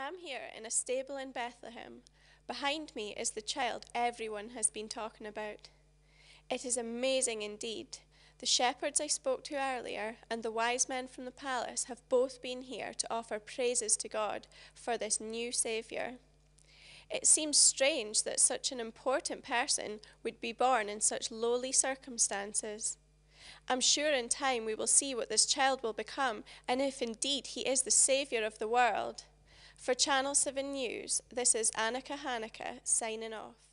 I'm here in a stable in Bethlehem. Behind me is the child everyone has been talking about. It is amazing indeed. The shepherds I spoke to earlier and the wise men from the palace have both been here to offer praises to God for this new Saviour. It seems strange that such an important person would be born in such lowly circumstances. I'm sure in time we will see what this child will become and if indeed he is the Saviour of the world. For Channel 7 News, this is Annakah signing off.